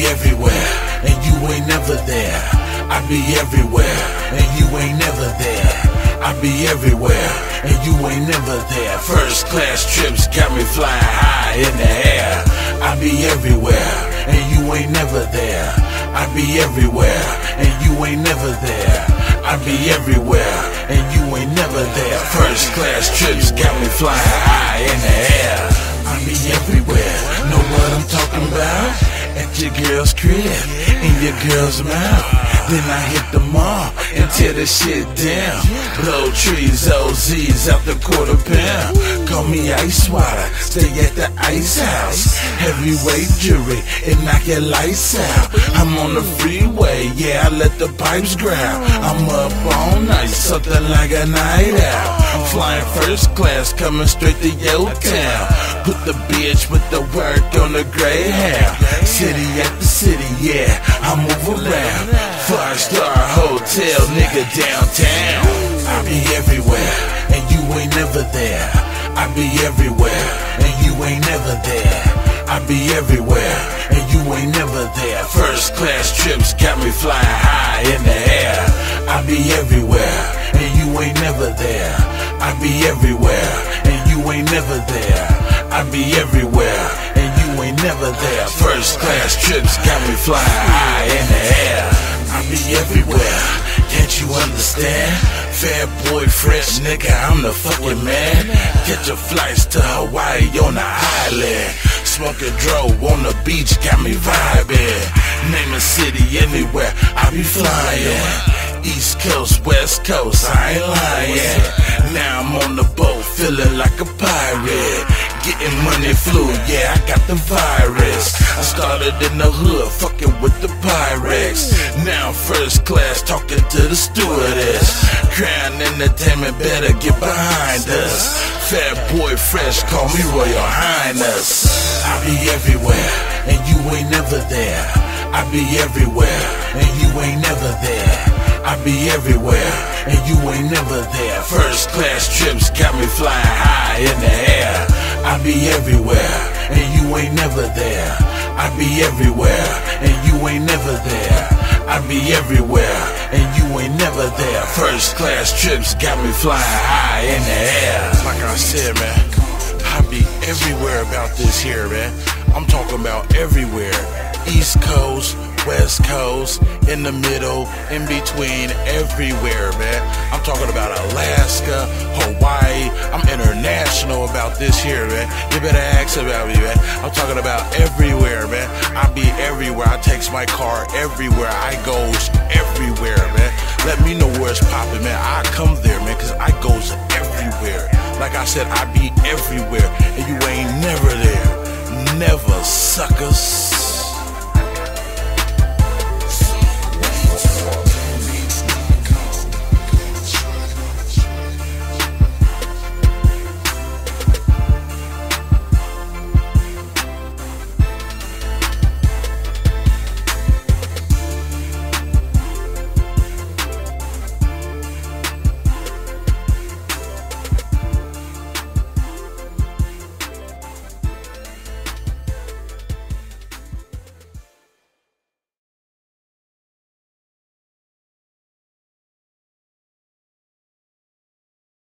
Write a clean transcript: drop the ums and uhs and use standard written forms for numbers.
be everywhere, and you ain't never there. I be everywhere, and you ain't never there. I be everywhere, and you ain't never there. First class trips got me flying high in the air. I be everywhere, and you ain't never there. I be everywhere, and you ain't never there. I be everywhere, and you ain't never there. First class trips got me flying high in the air. I be everywhere, know what I'm talking about? At your girl's crib, in your girl's mouth. Then I hit the mall and tear the shit down. Blow trees, OZs out the quarter pound. Call me ice water, stay at the ice house. Heavyweight jewelry, it knock your lights out. I'm on the freeway, yeah, I let the pipes growl. I'm up all night, something like a night out. Flying first class, coming straight to your town. Put the bitch with the work on the Greyhound. City at the city, yeah, I move around. 5-star hotel, nigga, downtown. I be everywhere, and you ain't never there. I be everywhere, and you ain't never there. I be everywhere, and you ain't never there. First class trips got me flying high in the air. I be everywhere, and you ain't never there. I be everywhere, and you ain't never there. I be everywhere, and you ain't never there. First class trips got me flying high in the air. I be everywhere, can't you understand? Fat boy, fresh nigga, I'm the fucking man. Get your flights to Hawaii on the island. Smoking dro on the beach, got me vibing. Name a city anywhere, I be flying. East Coast, West Coast, I ain't lying. Now I'm on the boat, feeling like a pirate. Getting money flew, yeah, I got the virus. I started in the hood, fucking with the Pyrex. Now I'm first class, talking to the stewardess. Crown Entertainment better get behind us. Fat boy fresh, call me Royal Highness. I be everywhere, and you ain't never there. I be everywhere, and you ain't never there. I be everywhere, and you ain't never there. First class trips got me flying high in the air. I be everywhere, and you ain't never there. I be everywhere, and you ain't never there. I be everywhere, and you ain't never there. First class trips got me flying high in the air. Like I said, man, I be everywhere about this here, man. I'm talking about everywhere. East Coast, West Coast, in the middle, in between, everywhere, man. I'm talking about Alaska, Hawaii. I'm international about this here, man. You better ask about me, man. I'm talking about everywhere, man. I be everywhere. I takes my car everywhere. I goes everywhere, man. Let me know where it's poppin', man. I come there, man, cause I goes everywhere. Like I said, I be everywhere, and you ain't never there. Never, suckers.